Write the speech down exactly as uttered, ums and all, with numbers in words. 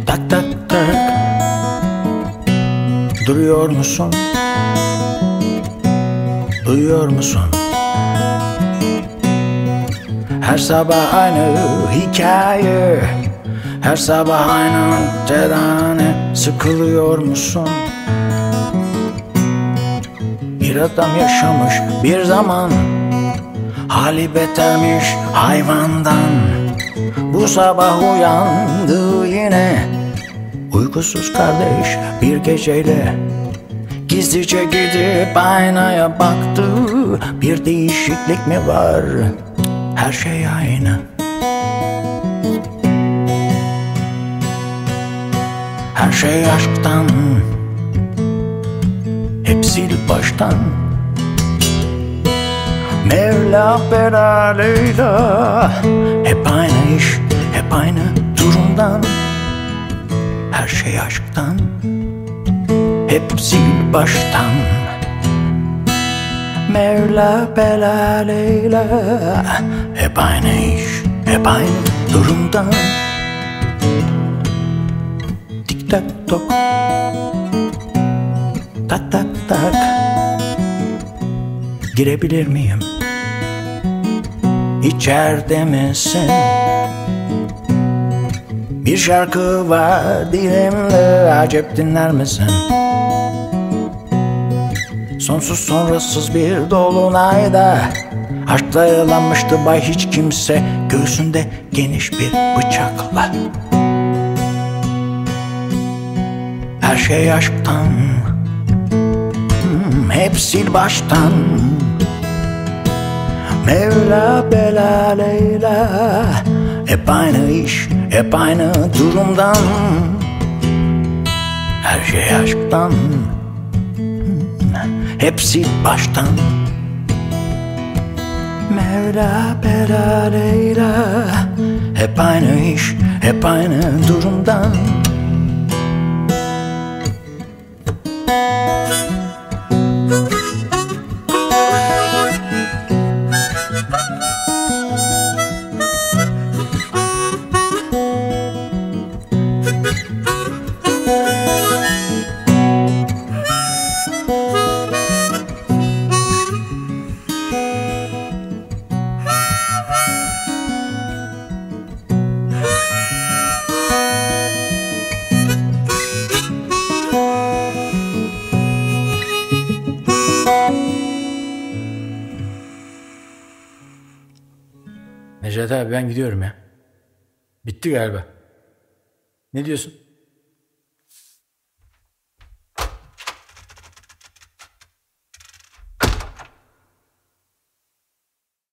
Tak tak tak. Duruyor musun? Duyuyor musun? Her sabah aynı hikaye, her sabah aynı terane. Sıkılıyor musun? Bir adam yaşamış bir zaman, hali betermiş hayvandan. Bu sabah uyandı yine, uykusuz kardeş bir geceyle. Gizlice gidip aynaya baktı, bir değişiklik mi var? Her şey aynı. Her şey aşktan, hep sil baştan. Mevla bela Leyla, hep aynı iş, hep aynı durumdan. Her şey aşktan, hep sil baştan. Mevla bela Leyla, hep aynı iş, hep aynı durumdan. Tik tak tok, tak tak tak. Girebilir miyim? İçeride misin? Bir şarkı var dilimde, acep dinler misin? Sonsuz sonrasız bir dolunayda aşkla yaralanmıştı bay hiç kimse, göğsünde geniş bir bıçakla. Her şey aşktan, hmm, hep sil baştan. Mevla bela Leyla, hep aynı iş, hep aynı durumdan. Her şey aşktan, hep sil baştan. Mevla bela Leyla, hep aynı iş, hep aynı durumdan. Necati abi ben gidiyorum ya. Bitti galiba. Ne diyorsun?